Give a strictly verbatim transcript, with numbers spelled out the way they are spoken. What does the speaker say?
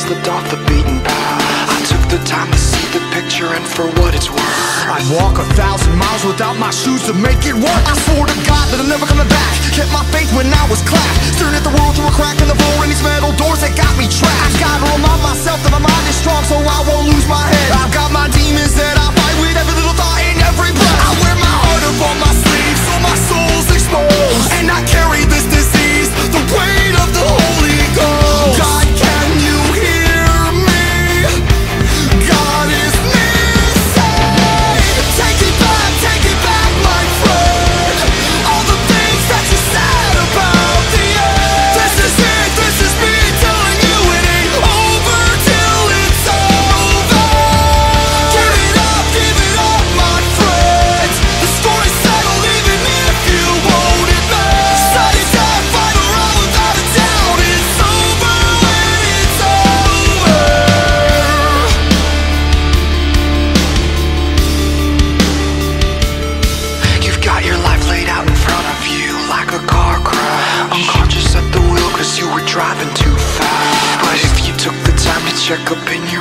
slipped off the beaten path. I took the time to see the picture, and for what it's worth, I'd walk a thousand miles without my shoes to make it work. I swore to God that I'm never coming back. Kept my faith when I was clapped, staring at the world through a crack in the floor and these metal doors that got me trapped. I've gotta remind myself that my mind is strong, so I won't lose my head. I've got my demons that I fight with every little thought and every breath. I wear my heart up on my sleeve, so my soul's exposed, and I carry this disease, the weight of the Holy Ghost. God, can you hear me? God is missing. Take it back, take it back, my friend. All the things that you said about the end. This is it, this is me telling you it ain't over till it's over. Give it up, give it up, my friends. The story's settled even if you won't admit. Study that final round without a doubt. It's over when it's over. you've got your life laid out in front of you like a car crash. Unconscious at the wheel cause you were driving too fast. But if you took the time to check up in your